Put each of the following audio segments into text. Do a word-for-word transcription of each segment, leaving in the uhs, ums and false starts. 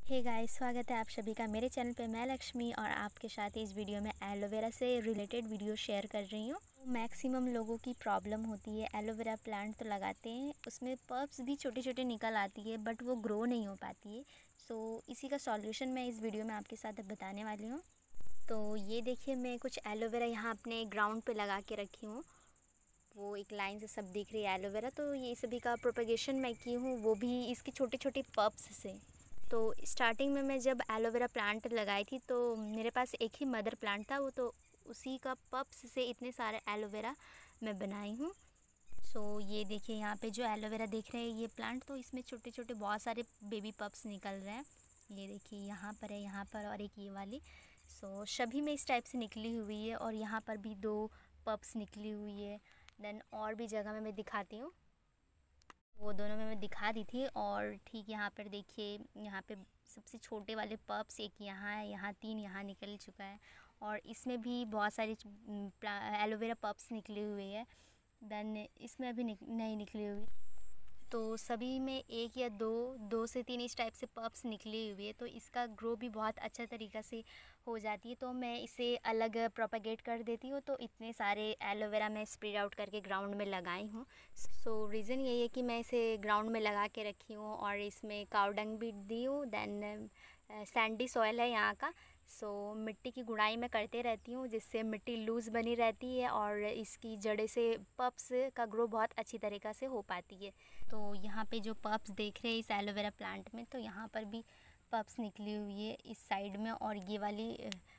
Hey guys, स्वागत है आप सभी का मेरे चैनल पे। मैं लक्ष्मी और आपके साथ इस वीडियो में एलोवेरा से रिलेटेड वीडियो शेयर कर रही हूँ। मैक्सिमम लोगों की प्रॉब्लम होती है, एलोवेरा प्लांट तो लगाते हैं, उसमें पल्प्स भी छोटे छोटे निकल आती है बट वो ग्रो नहीं हो पाती है। सो इसी का सॉल्यूशन मैं इस वीडियो में आपके साथ बताने वाली हूँ। तो ये देखिए, मैं कुछ एलोवेरा यहाँ अपने ग्राउंड पर लगा के रखी हूँ। वो एक लाइन से सब दिख रही है एलोवेरा। तो ये सभी का प्रोपगेशन मैं की हूँ, वो भी इसके छोटे छोटे पल्प्स से। तो स्टार्टिंग में मैं जब एलोवेरा प्लांट लगाई थी तो मेरे पास एक ही मदर प्लांट था, वो तो उसी का पप्स से इतने सारे एलोवेरा मैं बनाई हूँ। सो ये देखिए, यहाँ पे जो एलोवेरा देख रहे हैं ये प्लांट, तो इसमें छोटे छोटे बहुत सारे बेबी पप्स निकल रहे हैं। ये देखिए, यहाँ पर है, यहाँ पर, और एक ये वाली। सो सभी में इस टाइप से निकली हुई है, और यहाँ पर भी दो पप्स निकली हुई है। देन और भी जगह में मैं दिखाती हूँ, वो दोनों में मैं दिखा दी थी। और ठीक यहाँ पर देखिए, यहाँ पे सबसे छोटे वाले पप्स एक यहाँ है, यहाँ तीन यहाँ निकल चुका है, और इसमें भी बहुत सारी एलोवेरा पप्स निकले हुए हैं। देन इसमें अभी निक, नहीं निकली हुई। तो सभी में एक या दो दो से तीन इस टाइप से पप्स निकली हुई है, तो इसका ग्रो भी बहुत अच्छा तरीक़ा से हो जाती है। तो मैं इसे अलग प्रोपेगेट कर देती हूँ। तो इतने सारे एलोवेरा मैं स्प्रेड आउट करके ग्राउंड में लगाई हूँ। सो रीज़न यही है कि मैं इसे ग्राउंड में लगा के रखी हूँ, और इसमें काव डंग भी दी हूँ। दैन सैंडी सॉयल है यहाँ का। सो so, मिट्टी की गुड़ाई मैं करते रहती हूँ, जिससे मिट्टी लूज़ बनी रहती है और इसकी जड़ें से पप्स का ग्रो बहुत अच्छी तरीक़ा से हो पाती है। तो यहाँ पे जो पप्स देख रहे हैं इस एलोवेरा प्लांट में, तो यहाँ पर भी पप्स निकली हुई है इस साइड में, और ये वाली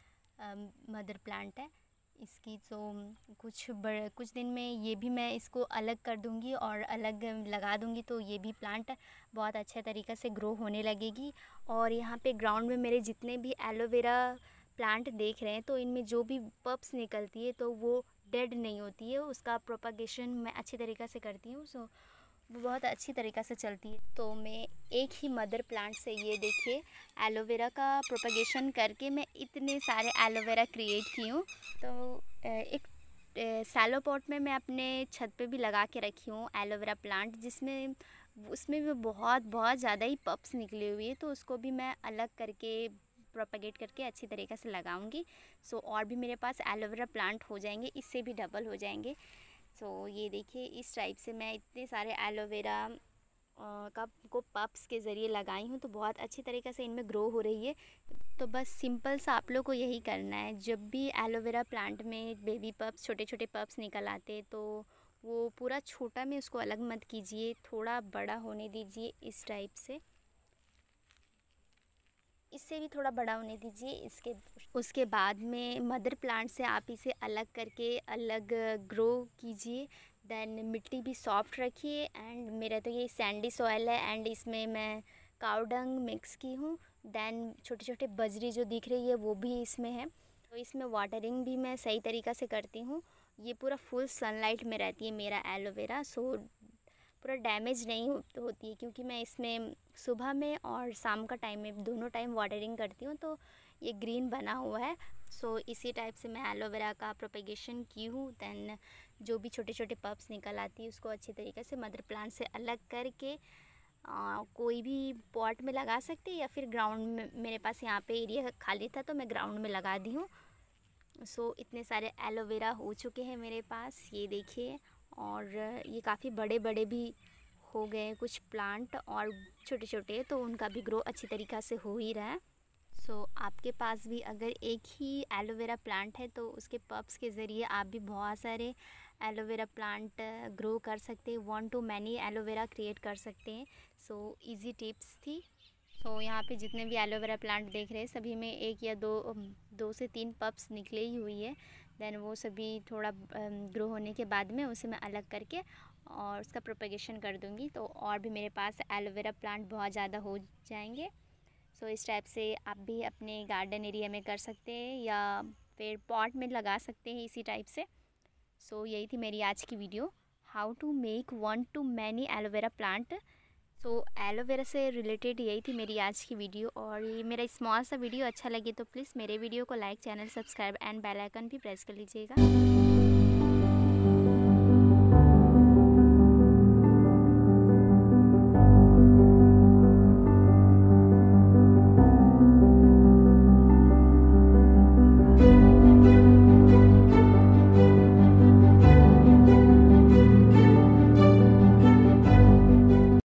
मदर प्लांट है इसकी। तो कुछ बड़े कुछ दिन में ये भी मैं इसको अलग कर दूँगी और अलग लगा दूँगी, तो ये भी प्लांट बहुत अच्छे तरीक़े से ग्रो होने लगेगी। और यहाँ पे ग्राउंड में मेरे जितने भी एलोवेरा प्लांट देख रहे हैं, तो इनमें जो भी पप्स निकलती है तो वो डेड नहीं होती है, उसका प्रोपगेशन मैं अच्छी तरीक़े से करती हूँ। सो वो बहुत अच्छी तरीक़ा से चलती है। तो मैं एक ही मदर प्लांट से, ये देखिए, एलोवेरा का प्रोपगेशन करके मैं इतने सारे एलोवेरा क्रिएट की हूँ। तो एक सैलो पॉट में मैं अपने छत पे भी लगा के रखी हूँ एलोवेरा प्लांट, जिसमें उसमें भी बहुत बहुत ज़्यादा ही पप्स निकली हुई है। तो उसको भी मैं अलग करके प्रोपगेट करके अच्छी तरीक़े से लगाऊंगी। सो so, और भी मेरे पास एलोवेरा प्लांट हो जाएंगे, इससे भी डबल हो जाएंगे। सो so, ये देखिए, इस टाइप से मैं इतने सारे एलोवेरा का को पप्स के ज़रिए लगाई हूँ, तो बहुत अच्छी तरीक़े से इनमें ग्रो हो रही है। तो बस सिंपल सा आप लोग को यही करना है, जब भी एलोवेरा प्लांट में बेबी पप्स, छोटे छोटे पप्स निकल आते, तो वो पूरा छोटा में उसको अलग मत कीजिए, थोड़ा बड़ा होने दीजिए इस टाइप से, इससे भी थोड़ा बड़ा होने दीजिए। इसके उसके बाद में मदर प्लांट से आप इसे अलग करके अलग ग्रो कीजिए। देन मिट्टी भी सॉफ्ट रखिए। एंड मेरा तो ये सैंडी सॉयल है, एंड इसमें मैं काव डंग मिक्स की हूँ। देन छोटे छोटे बजरी जो दिख रही है वो भी इसमें है। तो इसमें वाटरिंग भी मैं सही तरीक़ा से करती हूँ। ये पूरा फुल सनलाइट में रहती है मेरा एलोवेरा, सो पूरा डैमेज नहीं हो, होती है, क्योंकि मैं इसमें सुबह में और शाम का टाइम में दोनों टाइम वाटरिंग करती हूँ। तो ये ग्रीन बना हुआ है। सो इसी टाइप से मैं एलोवेरा का प्रोपेगेशन की हूँ। दैन जो भी छोटे छोटे पप्स निकल आती है उसको अच्छी तरीके से मदर प्लांट से अलग करके आ, कोई भी पॉट में लगा सकते हैं, या फिर ग्राउंड में, मेरे पास यहाँ पे एरिया खाली था तो मैं ग्राउंड में लगा दी हूँ। सो इतने सारे एलोवेरा हो चुके हैं मेरे पास, ये देखिए। और ये काफ़ी बड़े बड़े भी हो गए कुछ प्लांट, और छोटे छोटे, तो उनका भी ग्रो अच्छी तरीक़ा से हो ही रहा है। सो so, आपके पास भी अगर एक ही एलोवेरा प्लांट है, तो उसके पप्स के ज़रिए आप भी बहुत सारे एलोवेरा प्लांट ग्रो कर सकते हैं, one to many aloe vera create कर सकते हैं। सो इजी टिप्स थी। तो so, यहाँ पे जितने भी एलोवेरा प्लांट देख रहे हैं सभी में एक या दो दो से तीन पप्स निकले ही हुई है। देन वो सभी थोड़ा ग्रो होने के बाद में उसे मैं अलग करके और उसका प्रोपेगेशन कर दूँगी, तो और भी मेरे पास एलोवेरा प्लांट बहुत ज़्यादा हो जाएंगे। सो so, इस टाइप से आप भी अपने गार्डन एरिया में कर सकते हैं, या फिर पॉट में लगा सकते हैं इसी टाइप से। सो so, यही थी मेरी आज की video, how to make one to many aloe vera plant. So aloe vera से रिलेटेड यही थी मेरी आज की वीडियो। और ये मेरा स्मॉल सा वीडियो अच्छा लगे तो प्लीज़ मेरे वीडियो को like, channel subscribe and bell icon भी प्रेस कर लीजिएगा।